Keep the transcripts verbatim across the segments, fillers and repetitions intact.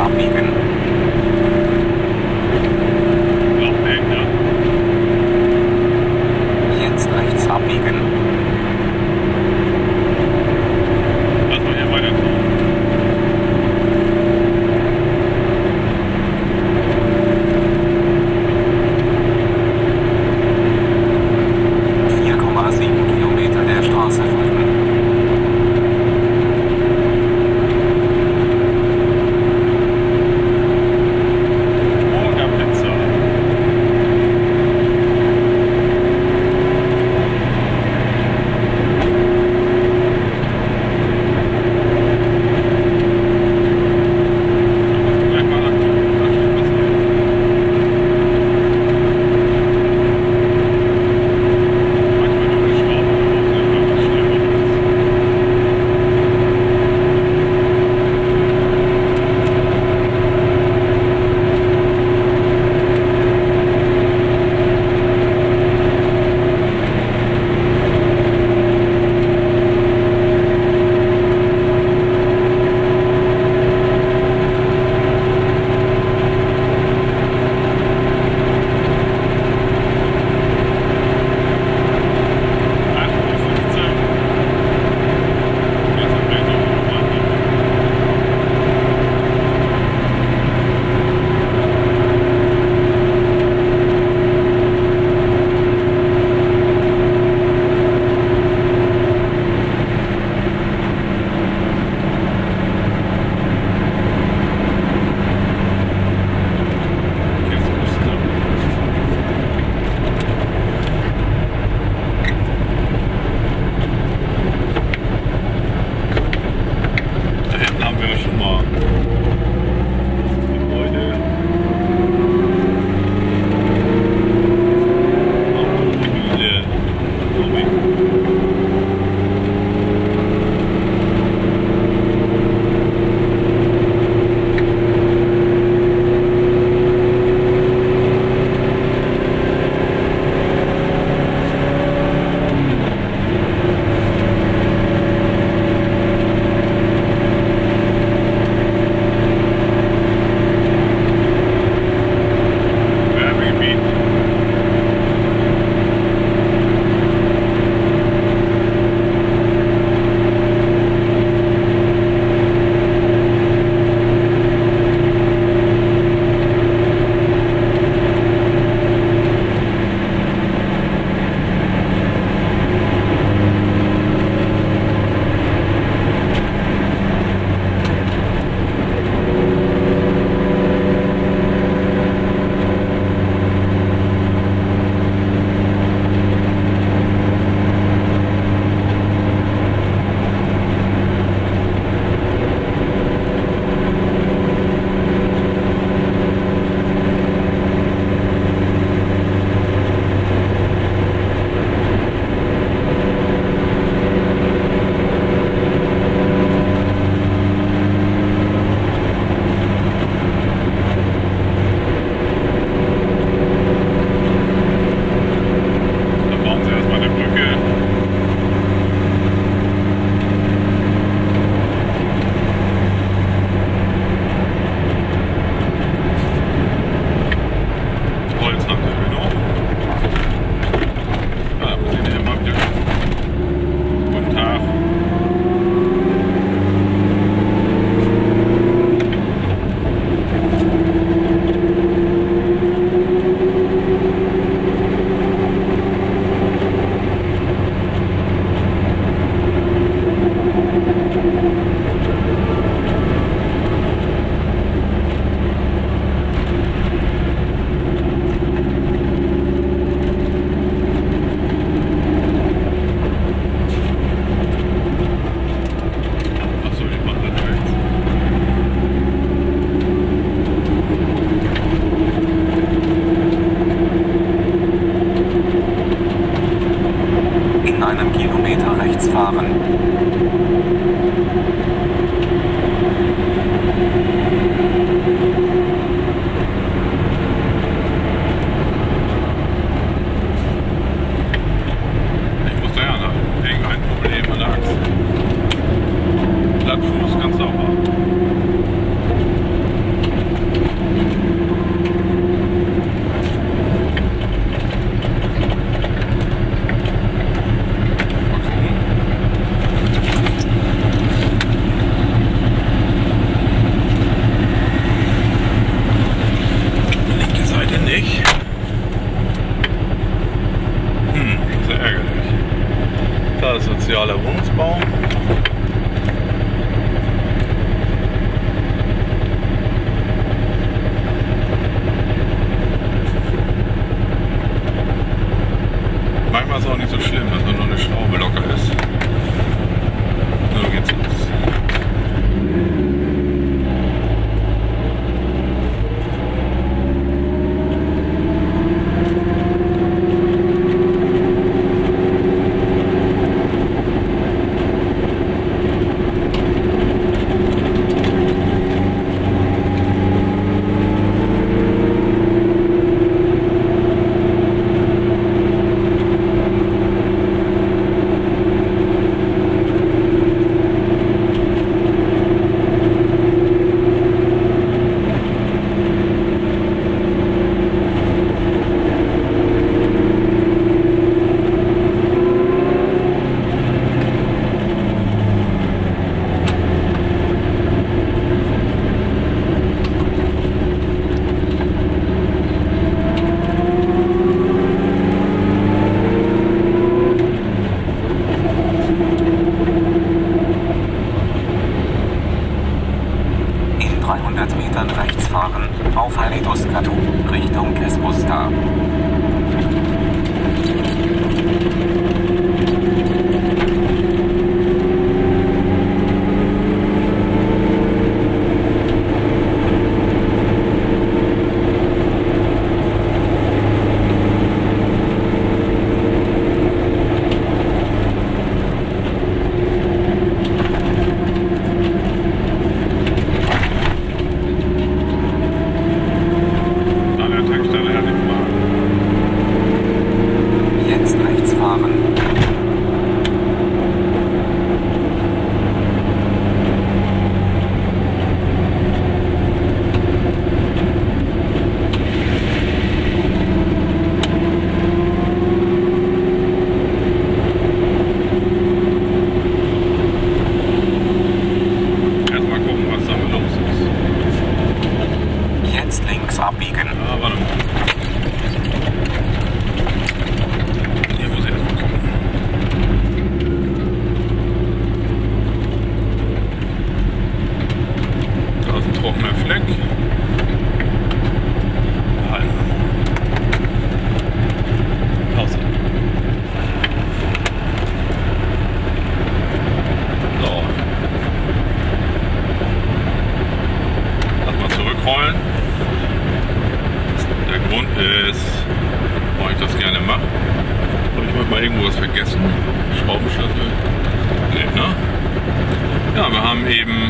abbiegen. Jetzt rechts abbiegen. Lass mal hier weiter tun. vier Komma sieben Kilometer der Straße folgen. dreihundert Metern rechts fahren, auf Haridus-Katu, Richtung Kesbusta. Abbiegen. Ah, warte mal. Hier muss ich erstmal gucken. Da ist ein trockener Fleck. Halt. Pause. So. Lass mal zurückrollen. Der Grund ist, warum ich das gerne mache. Und ich wollte mal irgendwo was vergessen. Schraubenschlüssel. Nee, ne? Ja, wir haben eben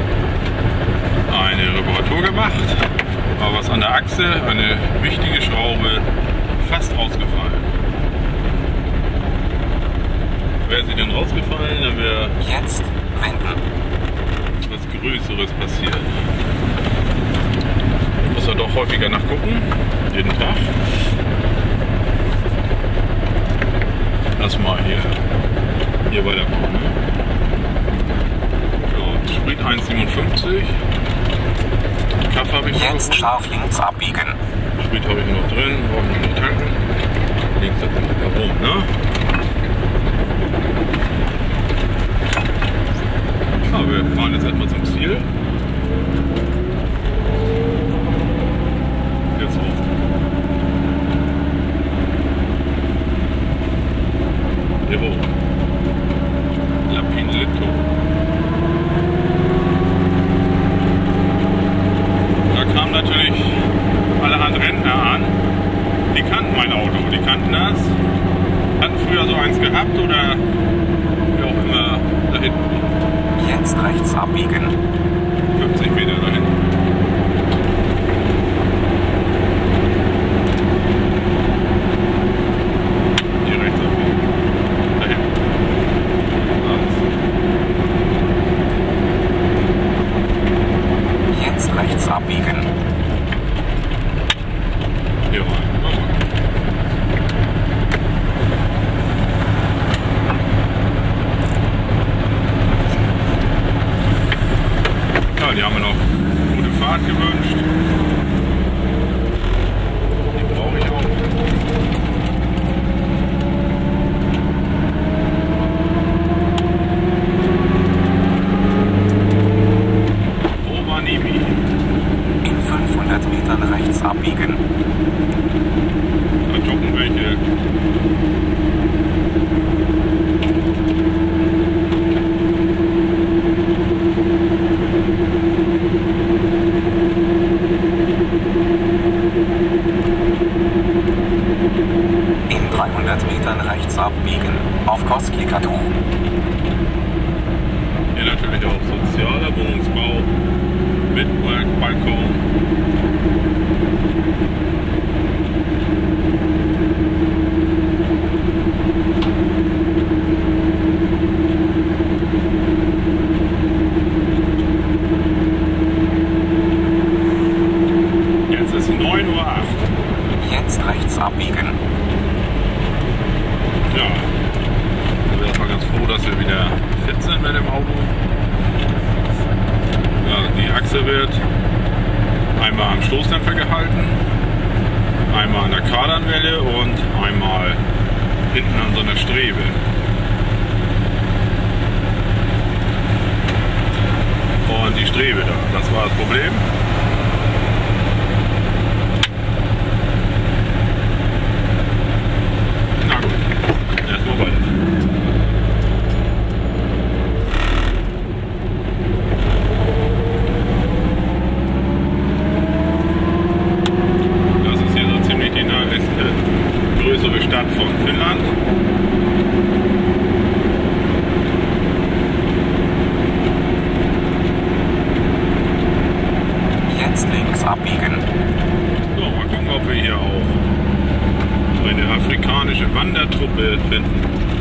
eine Reparatur gemacht. War was an der Achse, eine wichtige Schraube, fast rausgefallen. Wäre sie denn rausgefallen, dann wäre jetzt wenden. Was Größeres passiert. Muss er doch häufiger nachgucken, jeden Tag. Lass mal hier, hier weitermachen. Ne? So, Sprit eins siebenundfünfzig. Kaffee habe ich noch. Jetzt scharf links abbiegen. Sprit habe ich noch drin, brauche ich nicht tanken. Links da rum, ne? Ja, wir fahren jetzt erstmal zum Ziel. Jetzt hoch. Hier hoch. Lapinletto. Da kamen natürlich allerhand Rentner an. Die kannten mein Auto. Die kannten das. Hatten früher so eins gehabt oder wie auch immer da hinten. Jetzt rechts abbiegen. fünfzig Meter da hinten. Rechts abbiegen. Hier rein. Ja, die haben mir noch gute Fahrt gewünscht. Die brauche ich auch. Rovaniemi. In fünfhundert Metern rechts abbiegen. Da joggen welche. In dreihundert Metern rechts abbiegen. Auf Kosklikatu. Hier natürlich auch sozialer Wohnungsbau mit Balkon. Jetzt ist neun Uhr acht. Jetzt rechts abbiegen. Ja, ich bin erstmal ganz froh, dass wir wieder fit sind mit dem Auto. Ja, die Achse wird einmal am Stoßdämpfer gehalten, einmal an der Kardanwelle und einmal hinten an so einer Strebe. und die Strebe da. Das war das Problem. Na gut, erstmal weiter. Das ist hier so ziemlich die naheliegende größere Stadt von Finnland. Links abbiegen. So, mal gucken, ob wir hier auch eine afrikanische Wandertruppe finden,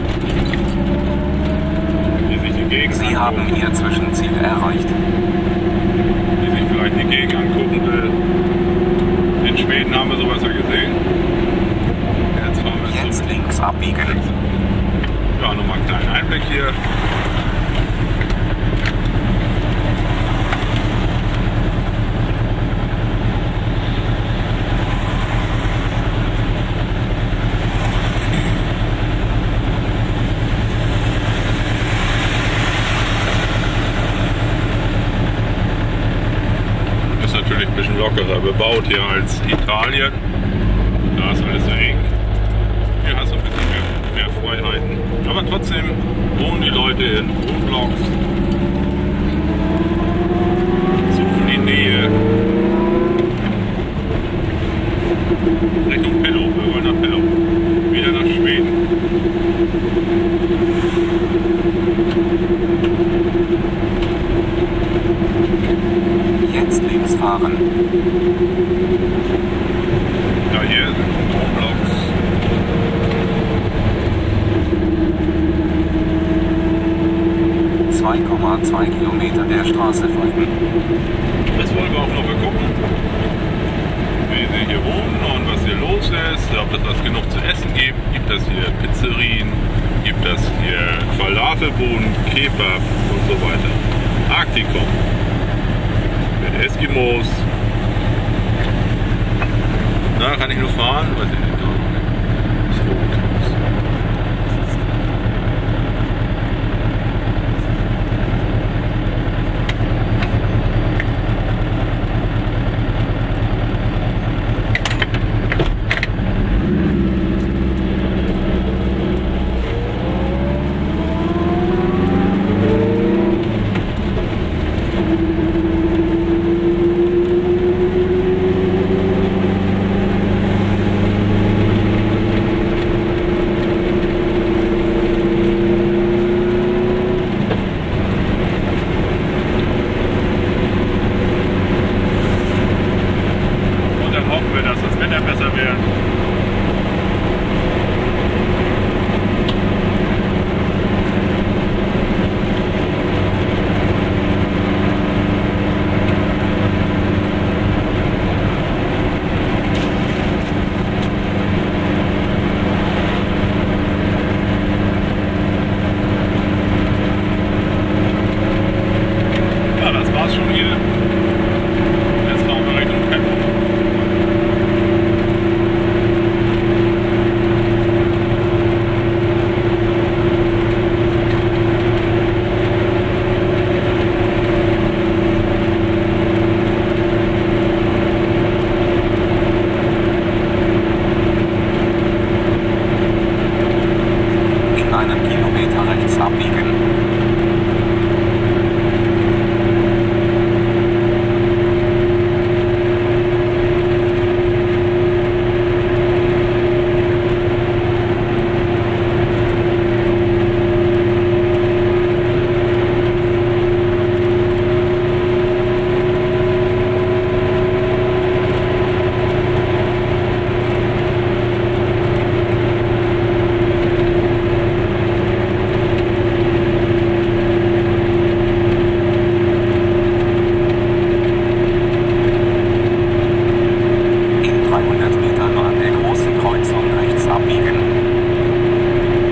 die sich die Gegend Sie haben angucken, Ihr Zwischenziel erreicht. die sich vielleicht die Gegend angucken will. In Schweden haben wir sowas ja gesehen. Jetzt fahren wir Jetzt zum links abbiegen. Ja, nochmal einen kleinen Einblick hier. Natürlich ein bisschen lockerer bebaut hier als Italien. Da ist alles sehr eng. Hier hast du ein bisschen mehr, mehr Freiheiten. Aber trotzdem wohnen die Leute in Wohnblocks, suchen die Nähe. Richtung Pello, wir wollen nach Pello. Wieder nach Schweden. Jetzt links fahren. Ja, hier sind Wohnblocks. zwei Komma zwei Kilometer der Straße folgen. Das wollen wir auch noch begucken, wie sie hier wohnen und was hier los ist, ob es was genug zu essen gibt. Gibt es hier Pizzerien, gibt es hier Falafelbohnen, Kebab und so weiter. Arktikum mit Eskimos. Na, kann ich nur fahren? Was ist denn da? Ist rot.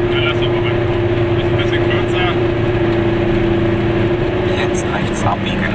Abbiegen.